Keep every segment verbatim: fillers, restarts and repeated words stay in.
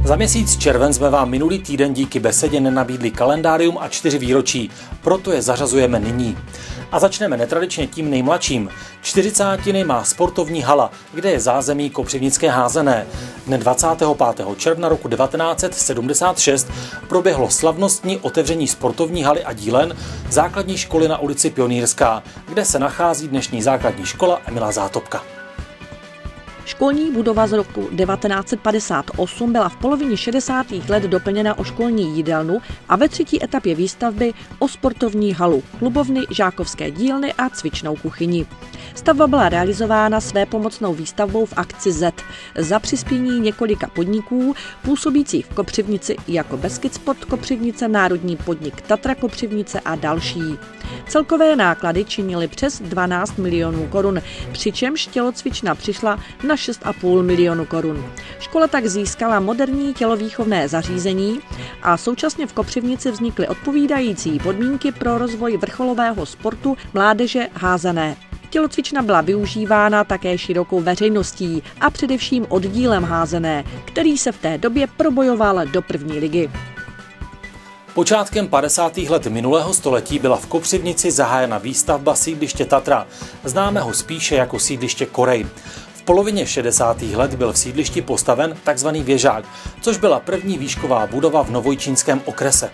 Za měsíc červen jsme vám minulý týden díky besedě nenabídli kalendárium a čtyři výročí, proto je zařazujeme nyní. A začneme netradičně tím nejmladším. čtyřicátiny má sportovní hala, kde je zázemí kopřivnické házené. Dne dvacátého pátého června roku devatenáct set sedmdesát šest proběhlo slavnostní otevření sportovní haly a dílen základní školy na ulici Pionýrská, kde se nachází dnešní základní škola Emila Zátopka. Školní budova z roku devatenáct set padesát osm byla v polovině šedesátých let doplněna o školní jídelnu a ve třetí etapě výstavby o sportovní halu, klubovny, žákovské dílny a cvičnou kuchyni. Stavba byla realizována své pomocnou výstavbou v akci Z za přispění několika podniků působících v Kopřivnici jako Beskyd Sport Kopřivnice, národní podnik Tatra Kopřivnice a další. Celkové náklady činily přes dvanáct milionů korun, přičemž tělocvična přišla na šest a půl milionu korun. Škola tak získala moderní tělovýchovné zařízení a současně v Kopřivnici vznikly odpovídající podmínky pro rozvoj vrcholového sportu mládeže házené. Tělocvična byla využívána také širokou veřejností a především oddílem házené, který se v té době probojoval do první ligy. Počátkem padesátých let minulého století byla v Kopřivnici zahájena výstavba sídliště Tatra, známého spíše jako sídliště Korej. V polovině šedesátých let byl v sídlišti postaven tzv. Věžák, což byla první výšková budova v Novojčínském okrese.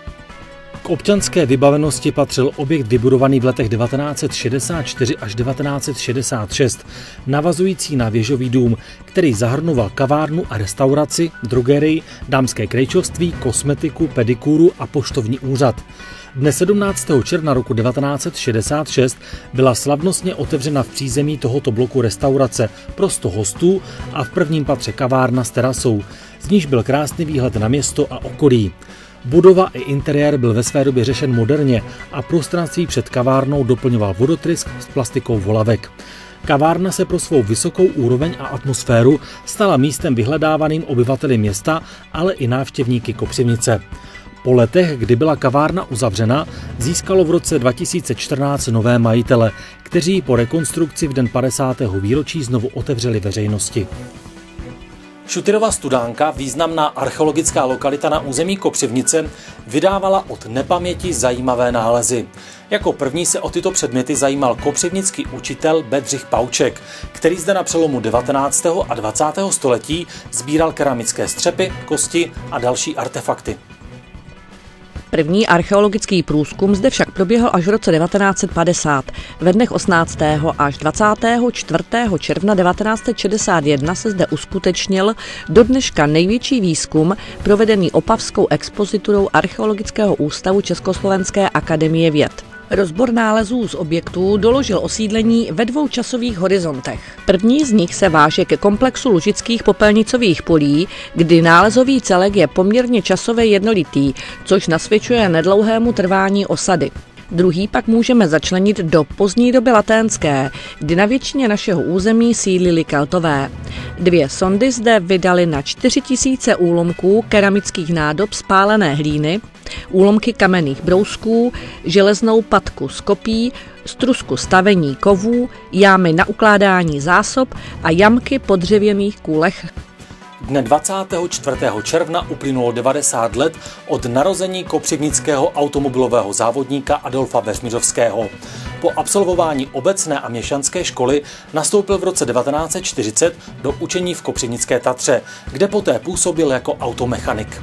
K občanské vybavenosti patřil objekt vybudovaný v letech devatenáct set šedesát čtyři až devatenáct set šedesát šest, navazující na věžový dům, který zahrnoval kavárnu a restauraci, drogerii, dámské krejčovství, kosmetiku, pedikúru a poštovní úřad. Dne sedmnáctého června roku devatenáct set šedesát šest byla slavnostně otevřena v přízemí tohoto bloku restaurace pro sto hostů a v prvním patře kavárna s terasou, z níž byl krásný výhled na město a okolí. Budova i interiér byl ve své době řešen moderně a prostranství před kavárnou doplňoval vodotrysk s plastikou volavek. Kavárna se pro svou vysokou úroveň a atmosféru stala místem vyhledávaným obyvateli města, ale i návštěvníky Kopřivnice. Po letech, kdy byla kavárna uzavřena, získalo v roce dva tisíce čtrnáct nové majitele, kteří ji po rekonstrukci v den padesátého výročí znovu otevřeli veřejnosti. Šutyrova Studánka, významná archeologická lokalita na území Kopřivnice, vydávala od nepaměti zajímavé nálezy. Jako první se o tyto předměty zajímal kopřivnický učitel Bedřich Pauček, který zde na přelomu devatenáctého a dvacátého století sbíral keramické střepy, kosti a další artefakty. První archeologický průzkum zde však proběhl až v roce devatenáct set padesát. Ve dnech osmnáctého až dvacátého čtvrtého června devatenáct set šedesát jedna se zde uskutečnil do dneška největší výzkum provedený Opavskou expoziturou Archeologického ústavu Československé akademie věd. Rozbor nálezů z objektů doložil osídlení ve dvou časových horizontech. První z nich se váže ke komplexu lužických popelnicových polí, kdy nálezový celek je poměrně časově jednolitý, což nasvědčuje nedlouhému trvání osady. Druhý pak můžeme začlenit do pozdní doby laténské, kdy na většině našeho území sídlili Keltové. Dvě sondy zde vydaly na čtyři tisíce úlomků keramických nádob z pálené hlíny, úlomky kamenných brousků, železnou patku z kopí, strusku stavení kovů, jámy na ukládání zásob a jamky po dřevěných kůlech. Dne dvacátého čtvrtého června uplynulo devadesát let od narození kopřivnického automobilového závodníka Adolfa Veřmiřovského. Po absolvování obecné a měšťanské školy nastoupil v roce devatenáct set čtyřicet do učení v Kopřivnické Tatře, kde poté působil jako automechanik.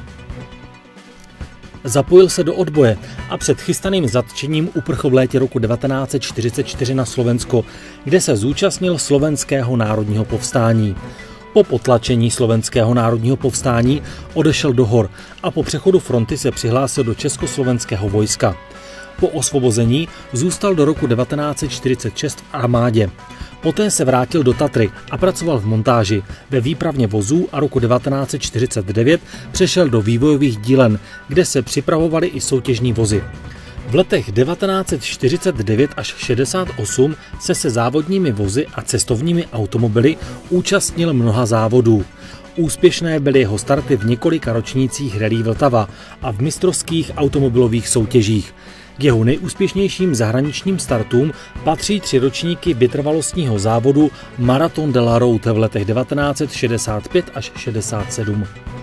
Zapojil se do odboje a před chystaným zatčením uprchl v létě roku devatenáct set čtyřicet čtyři na Slovensko, kde se zúčastnil slovenského národního povstání. Po potlačení slovenského národního povstání odešel do hor a po přechodu fronty se přihlásil do československého vojska. Po osvobození zůstal do roku devatenáct set čtyřicet šest v armádě. Poté se vrátil do Tatry a pracoval v montáži, ve výpravně vozů a roku devatenáct set čtyřicet devět přešel do vývojových dílen, kde se připravovaly i soutěžní vozy. V letech devatenáct set čtyřicet devět až šedesát osm se se závodními vozy a cestovními automobily účastnil mnoha závodů. Úspěšné byly jeho starty v několika ročnících Rallye Vltava a v mistrovských automobilových soutěžích. K jeho nejúspěšnějším zahraničním startům patří tři ročníky vytrvalostního závodu Marathon de la Route v letech devatenáct set šedesát pět až šedesát sedm.